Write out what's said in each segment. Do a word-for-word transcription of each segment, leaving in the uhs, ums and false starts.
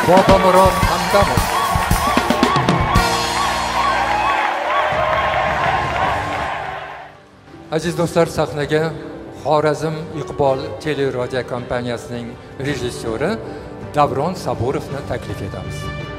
Bobomurod Hamdamov. Aziz do'stlar, sahnaga Xorazm Iqbol teleradio kompaniyasining rejissyori Davron Saburovni taklif etamiz.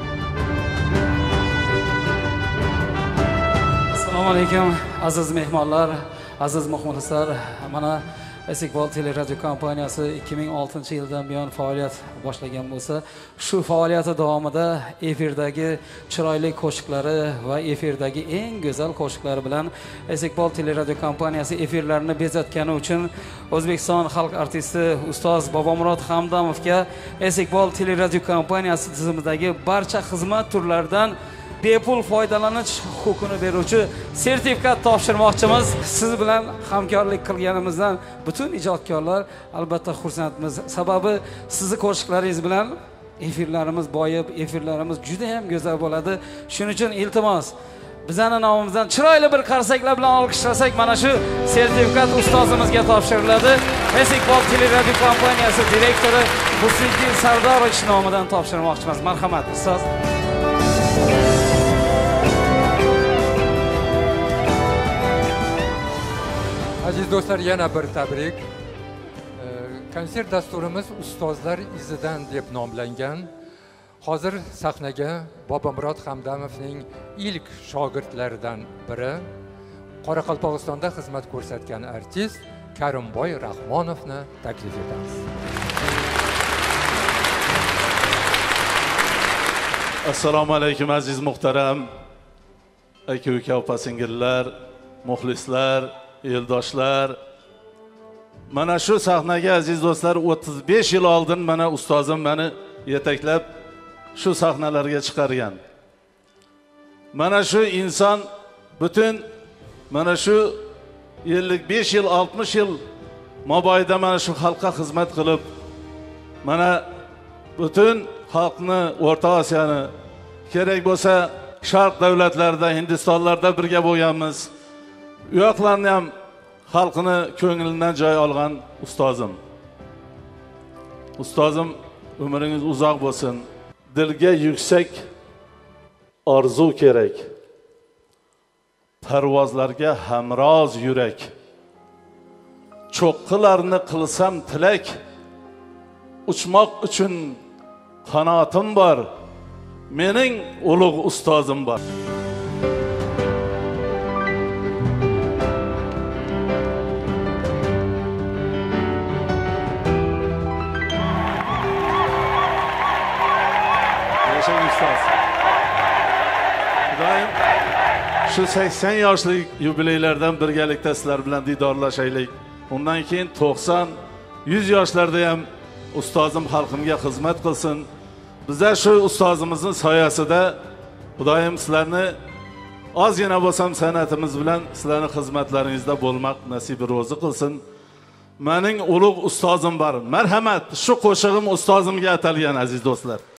Assalomu alaykum aziz mehmonlar, aziz muxlislar. Mana Iqbol teleradio kompaniyasi ikki ming oltinchi yildan buyon faoliyat boshlagan bo'lsa, shu faoliyati davomida efirdagi chiroyli qo'shiqlari va efirdagi eng go'zal qo'shiqlari bilan Iqbol teleradio kompaniyasi efirlarini bezatgani uchun O'zbekiston xalq artisti ustoz Bobomurod Hamdamovga Iqbol teleradio kompaniyasi tizimidagi barcha xizmat turlaridan bepul foydalanish huquqini beruvchi sertifikat topshirmoqchimiz. Siz bilan hamkorlik qilganimizdan butun ijodkorlar albatta xursandmiz. Sababi sizni qo'shiqlaringiz bilan efirlarimiz boyib, efirlarimiz juda ham go'zal bo'ladi. Shuning uchun iltimos, bizning nomimizdan chiroyli bir qarsaklar bilan olqishlasak, mana shu sertifikat ustozimizga topshiriladi. Iqbol teleradio kompaniyasi direktori Husniddin Sardorovich nomidan topshirmoqchimiz. Marhamat ustoz. Aziz do'stlar, yana bir tabrik. Konsert dasturimiz Ustozlar izidan deb nomlangan. Hozir sahnaga Bobomurod Hamdamovning ilk shogirdlaridan biri, Qoraqalpog'istonda xizmat ko'rsatgan artist Karimboy Rahmonovni taklif etamiz. Assalomu alaykum aziz muhtaram aka-uka, opa-singillar, muxlislar, eldoshlar. Mana shu sahnaga aziz do'stlar o'ttiz besh yil oldin mana ustozim meni yetaklab shu sahnalarga chiqargan. Mana shu inson butun mana shu ellik besh yil, oltmish yil mobaynida mana shu xalqqa xizmat qilib, mana butun xalqni, O'rta Osiyoni, kerak bo'lsa Sharq davlatlarida, Hindistonlarda birga bo'lganmiz. U yoqlarni ham xalqini ko'nglidan joy olgan ustozim. Ustozim, umringiz uzoq bo'lsin. Dilga yuksak orzu kerak. Parvozlarga hamroz yurak. Cho'qqilarni qilsam tilak. Uchmoq uchun qanotim bor. Mening ulug' ustozim bor. Shu sakson yoshlik yubileylardan birgalikda sizlar bilan didorlashaylik. Undan keyin to'qson, yuz yoshlarda ham ustozim xalqimga xizmat qilsin. Bizlar shu ustozimizning soyasida Xudoyim sizlarni ozgina bo'lsam san'atimiz bilan sizlarning xizmatlaringizda bo'lmoq nasib ro'zi qilsin. Mening ulug' ustozim bor. Marhamat, shu qo'shig'im ustozimga atalgan aziz do'stlar.